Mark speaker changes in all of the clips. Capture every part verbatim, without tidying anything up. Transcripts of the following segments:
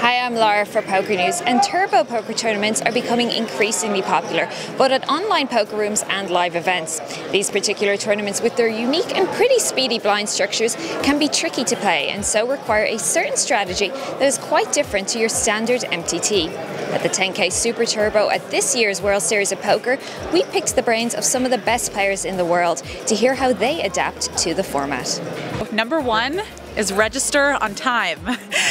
Speaker 1: Hi, I'm Laura for Poker News, and turbo poker tournaments are becoming increasingly popular, both at online poker rooms and live events. These particular tournaments, with their unique and pretty speedy blind structures, can be tricky to play and so require a certain strategy that is quite different to your standard M T T. At the ten K Super Turbo at this year's World Series of Poker, we picked the brains of some of the best players in the world to hear how they adapt to the format.
Speaker 2: Number one is register on time.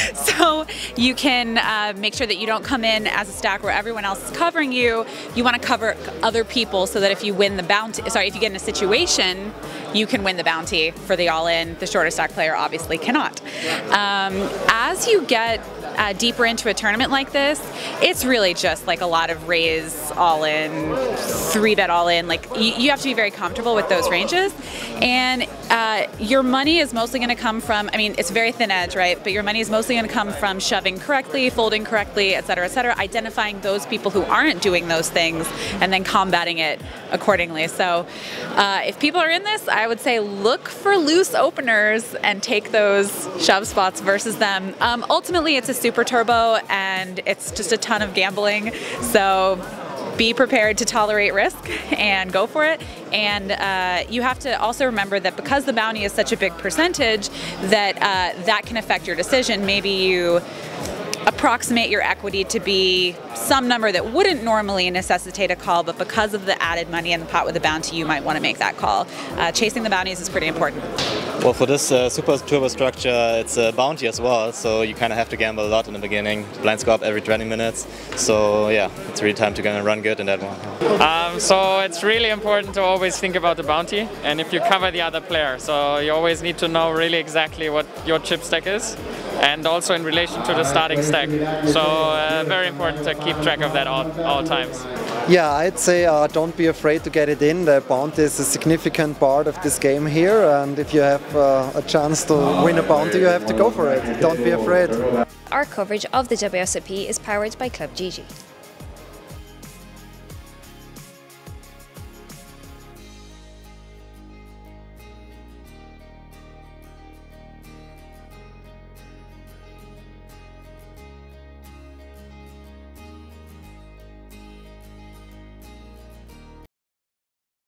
Speaker 2: So you can uh, make sure that you don't come in as a stack where everyone else is covering you. You want to cover other people so that if you win the bounty, sorry, if you get in a situation, you can win the bounty for the all-in. The shorter stack player obviously cannot. Um, as you get uh, deeper into a tournament like this, it's really just like a lot of raise all-in, three bet all-in. Like you, you have to be very comfortable with those ranges, and uh, your money is mostly going to come from. I mean, it's very thin edge, right? But your money is mostly going to come from shoving correctly, folding correctly, et cetera, et cetera, identifying those people who aren't doing those things, and then combating it accordingly. So uh, if people are in this, I would say look for loose openers and take those shove spots versus them. Um, ultimately, it's a super turbo, and it's just a ton of gambling. So be prepared to tolerate risk and go for it. And uh, you have to also remember that because the bounty is such a big percentage, that uh, that can affect your decision. Maybe you approximate your equity to be some number that wouldn't normally necessitate a call, but because of the added money in the pot with the bounty, you might want to make that call. Uh, chasing the bounties is pretty important.
Speaker 3: Well, for this uh, Super Turbo structure, it's a bounty as well, so you kind of have to gamble a lot in the beginning. Blinds go up every twenty minutes, so yeah, it's really time to go and run good in that one.
Speaker 4: Um, so it's really important to always think about the bounty, and if you cover the other player, so you always need to know really exactly what your chip stack is, and also in relation to the starting stack. So uh, very important to keep track of that all, all times.
Speaker 5: Yeah, I'd say uh, don't be afraid to get it in. The bounty is a significant part of this game here, and if you have uh, a chance to win a bounty, you have to go for it. Don't be afraid.
Speaker 1: Our coverage of the W S O P is powered by Club G G.